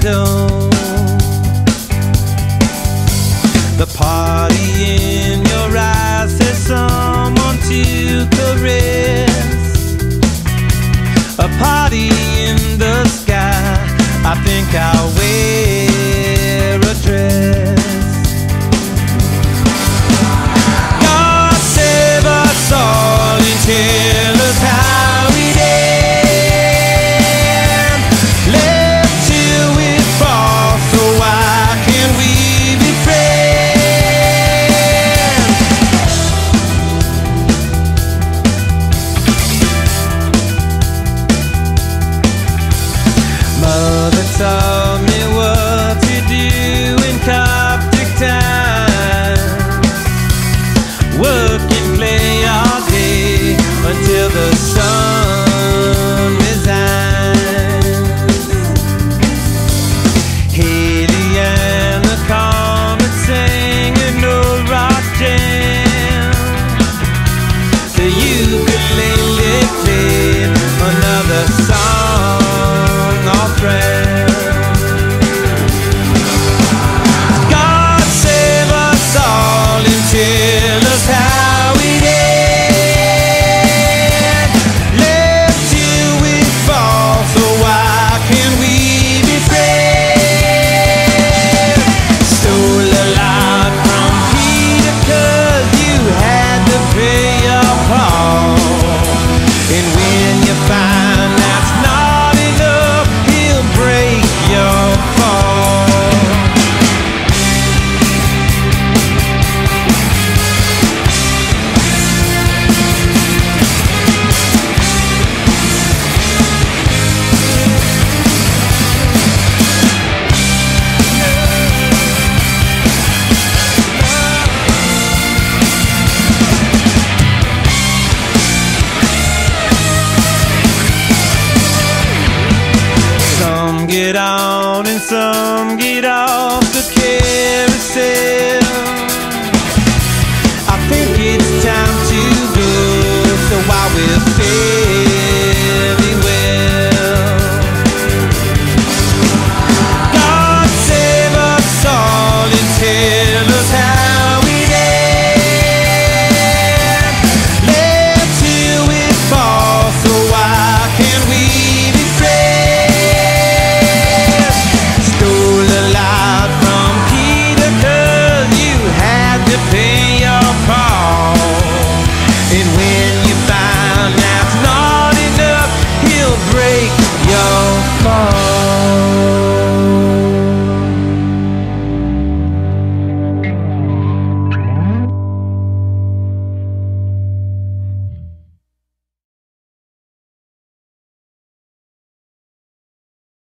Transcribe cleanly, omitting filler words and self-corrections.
window. The party in your eyes says someone to caress. A party in the sky, I think I'll wear a dress. God save us all and tell us how it ends. Live till we fall, so why can't we be friends? Mother taught me what to do in Coptic times. Work and play all day until the sun resigns. Haley and the Comets sang an old rock jam. The ukulele played another song off brand. God save us all and tell us how it ends. Live till we fall, so why can't we be friends? Stole a lot from Peter 'cause you had to pay your part. And when you find that's not enough, he'll break your fall. Some get on and some get off the carousel.